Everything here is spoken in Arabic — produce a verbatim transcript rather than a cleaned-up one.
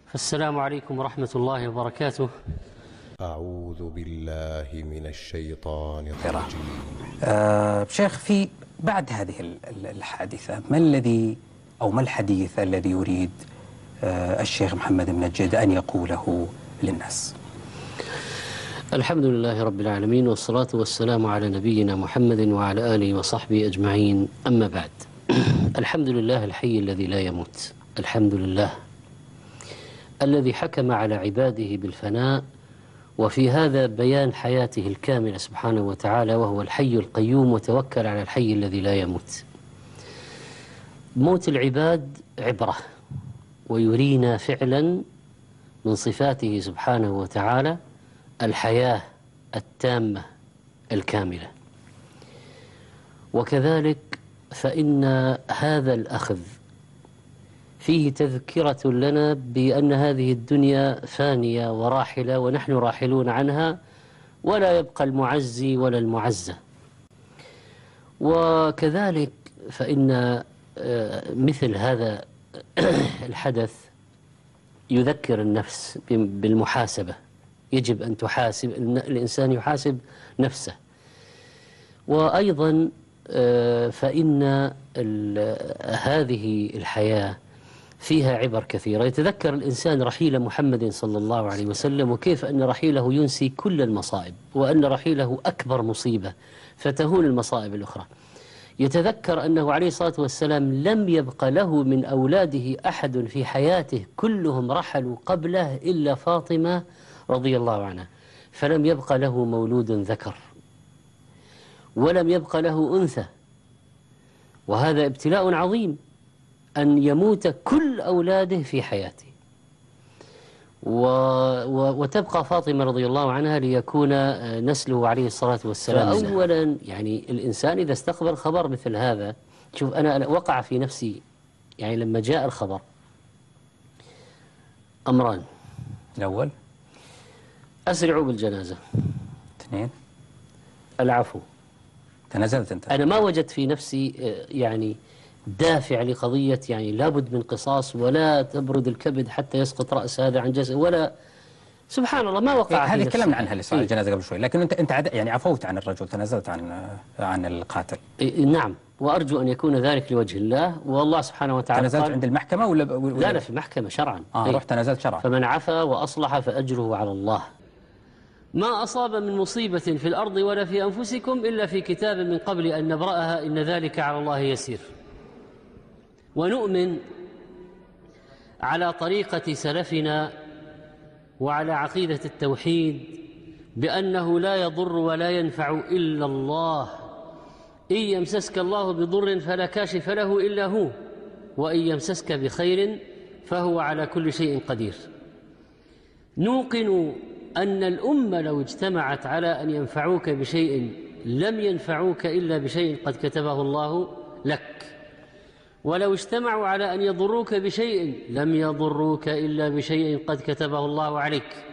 السلام عليكم ورحمة الله وبركاته. أعوذ بالله من الشيطان الرجيم. آه شيخ، في بعد هذه الحادثة ما الذي أو ما الحديث الذي يريد آه الشيخ محمد المنجد أن يقوله للناس؟ الحمد لله رب العالمين، والصلاة والسلام على نبينا محمد وعلى آله وصحبه أجمعين، أما بعد. الحمد لله الحي الذي لا يموت، الحمد لله الذي حكم على عباده بالفناء، وفي هذا بيان حياته الكاملة سبحانه وتعالى، وهو الحي القيوم، وتوكل على الحي الذي لا يموت. موت العباد عبرة، ويرينا فعلا من صفاته سبحانه وتعالى الحياة التامة الكاملة. وكذلك فإن هذا الأخذ فيه تذكرة لنا بأن هذه الدنيا فانية وراحلة، ونحن راحلون عنها، ولا يبقى المعزي ولا المعزى. وكذلك فإن مثل هذا الحدث يذكر النفس بالمحاسبة. يجب أن تحاسب الإنسان، يحاسب نفسه. وأيضا فإن هذه الحياة فيها عبر كثيرة. يتذكر الإنسان رحيل محمد صلى الله عليه وسلم، وكيف أن رحيله ينسي كل المصائب، وأن رحيله أكبر مصيبة فتهون المصائب الأخرى. يتذكر أنه عليه الصلاة والسلام لم يبق له من أولاده أحد في حياته، كلهم رحلوا قبله إلا فاطمة رضي الله عنها، فلم يبق له مولود ذكر ولم يبق له أنثى. وهذا ابتلاء عظيم، أن يموت كل أولاده في حياته، و... و... وتبقى فاطمة رضي الله عنها ليكون نسله عليه الصلاة والسلام. أولا يعني الإنسان إذا استقبل خبر مثل هذا، شوف أنا وقع في نفسي يعني لما جاء الخبر أمران: الأول أسرعوا بالجنازة، اثنين العفو. تنازلت أنت؟ أنا ما وجدت في نفسي يعني دافع لقضية يعني لابد من قصاص، ولا تبرد الكبد حتى يسقط رأس هذا عن جسد، ولا سبحان الله ما وقع. هذه تكلمنا عنها اللي صار الجنازة قبل شوي، لكن أنت أنت يعني عفوت عن الرجل، تنازلت عن عن القاتل. نعم، وأرجو أن يكون ذلك لوجه الله، والله سبحانه وتعالى. تنازلت عند المحكمة ولا, ولا لا لا في المحكمة شرعا. آه رحت تنازلت شرعا. فمن عفا وأصلح فأجره على الله. ما أصاب من مصيبة في الأرض ولا في أنفسكم إلا في كتاب من قبل أن نبرأها إن ذلك على الله يسير. ونؤمن على طريقة سلفنا وعلى عقيدة التوحيد بأنه لا يضر ولا ينفع إلا الله. إن يمسسك الله بضر فلا كاشف له إلا هو، وإن يمسسك بخير فهو على كل شيء قدير. نوقن أن الأمة لو اجتمعت على أن ينفعوك بشيء لم ينفعوك إلا بشيء قد كتبه الله لك، ولو اجتمعوا على أن يضروك بشيء لم يضروك إلا بشيء قد كتبه الله عليك.